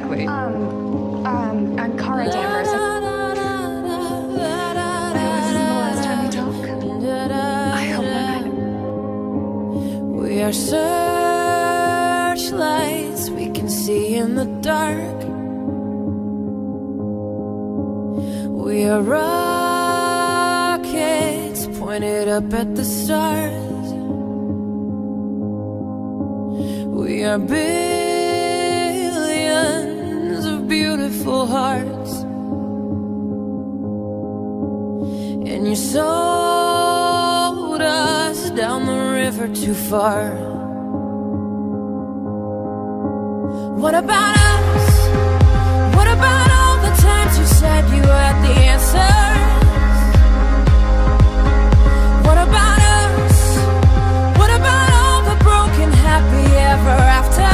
exactly? I'm Cara Danvers. This isn't the last time we talk. I hope not. We are searchlights we can see in the dark. We are rockets pointed up at the stars. We are billions of beautiful hearts, and you sold us down the river too far. What about us? What about all the times you said you had the answers? What about us? What about all the broken happy ever after?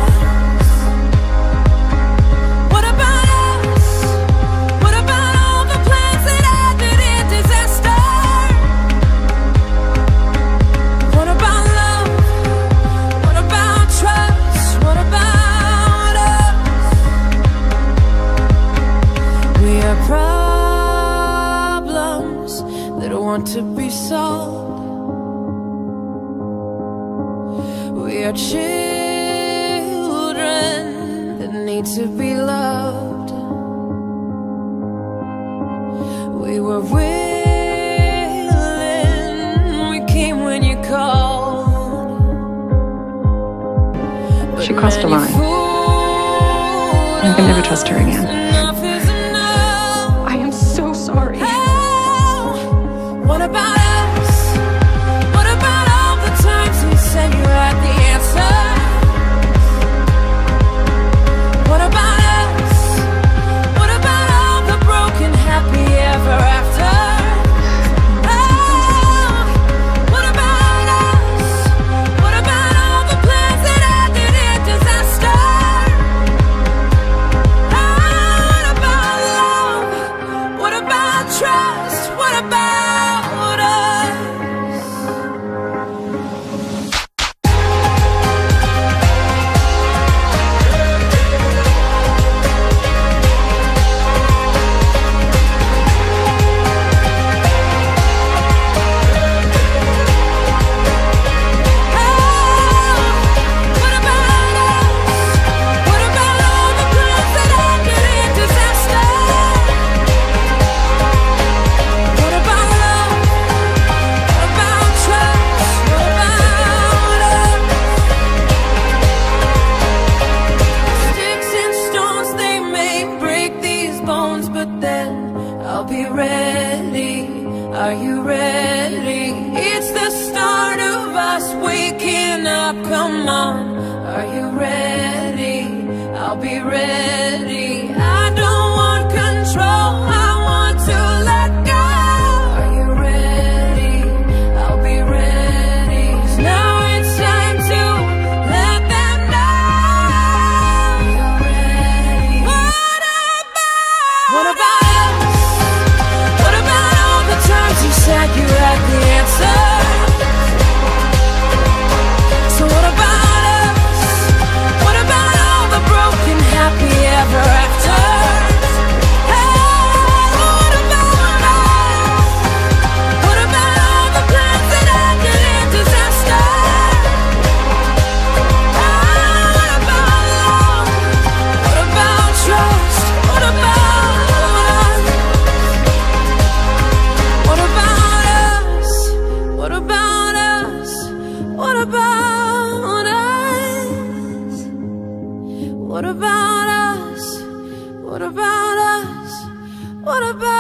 What about us? What about all the plans that ended in disaster? What about love? What about trust? What about us? We are problems that want to be solved. We are children that need to be loved. We were willing, we came when you called. She crossed a line. I can never trust her again. I am so sorry. What about us? What about all the times you said you had the answer? What about us? What about all the broken happy ever after? What about us? What about all the plans that ended in disaster? What about love? What about trust? What about us? What about us? What about all the plans that ended in disaster? What about love? What about trust? What about us? Sticks and stones, they may break these bones, but then I'll be ready. Are you ready? It's the start of us waking up. Come on, are you ready? I'll be ready. I don't want control, I want to let go. Are you ready? I'll be ready. 'Cause now it's time to let them know. You're ready. What about us? What about all the times you said you had the answer? So what about us? What about all the broken happy ever after? What about us? What about all the plans that ended in disaster? What about love? What about trust? What about us? What about us? What about us? What about us? What about us? What about us? What about